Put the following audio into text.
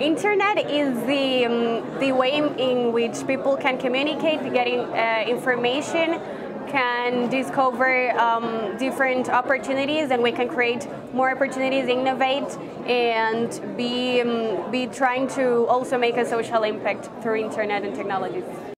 Internet is the way in which people can communicate, getting information, can discover different opportunities, and we can create more opportunities, innovate, and be trying to also make a social impact through internet and technologies.